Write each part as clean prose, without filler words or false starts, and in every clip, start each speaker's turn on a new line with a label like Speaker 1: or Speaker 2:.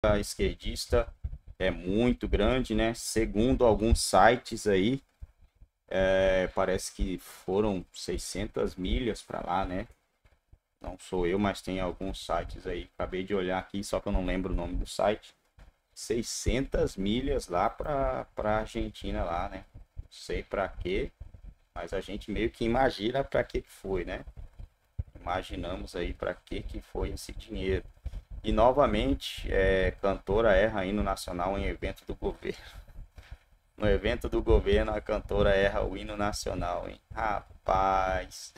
Speaker 1: esquerdista é muito grande, né? Segundo alguns sites aí, parece que foram 600 milhas para lá, né? Não sou eu, mas tem alguns sites aí. Acabei de olhar aqui, só que eu não lembro o nome do site. 600 milhas lá para Argentina lá, né? Não sei para quê, mas a gente meio que imagina para que foi, né? Imaginamos aí para que foi esse dinheiro. E novamente, cantora erra hino nacional em evento do governo. No evento do governo, a cantora erra o hino nacional, hein? Rapaz.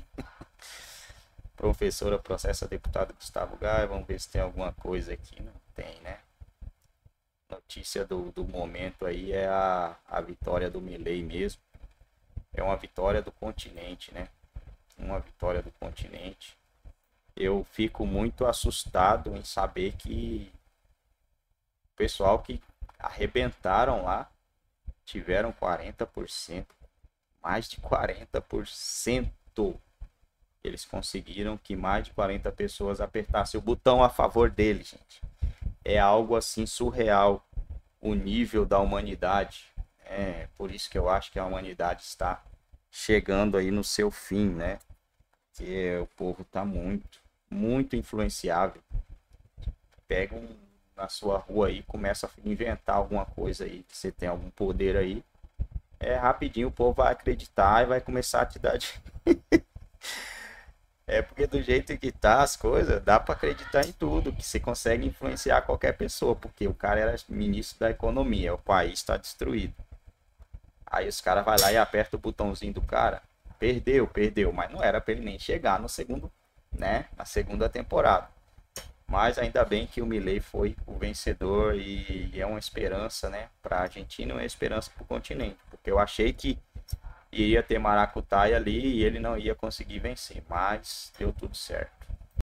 Speaker 1: Professora processa deputado Gustavo Gaia. Vamos ver se tem alguma coisa aqui. Não tem, né? Notícia do momento aí é a vitória do Milei mesmo. É uma vitória do continente, né? Uma vitória do continente. Eu fico muito assustado em saber que o pessoal que arrebentaram lá tiveram 40%, mais de 40%. Eles conseguiram que mais de 40 pessoas apertassem o botão a favor dele, gente. É algo assim surreal o nível da humanidade. É por isso que eu acho que a humanidade está chegando aí no seu fim, né? Que o povo está muito influenciável. Pega na sua rua aí, começa a inventar alguma coisa aí, que você tem algum poder aí. Rapidinho o povo vai acreditar e vai começar a te dar. Porque do jeito que tá as coisas, dá para acreditar em tudo, que você consegue influenciar qualquer pessoa, porque o cara era ministro da economia, o país está destruído. Aí os caras vai lá e aperta o botãozinho do cara. Perdeu, mas não era para ele nem chegar no segundo, né, na segunda temporada. Mas ainda bem que o Milei foi o vencedor e é uma esperança, né, para a Argentina e uma esperança para o continente, porque eu achei que iria ter maracutaia ali e ele não ia conseguir vencer, mas deu tudo certo.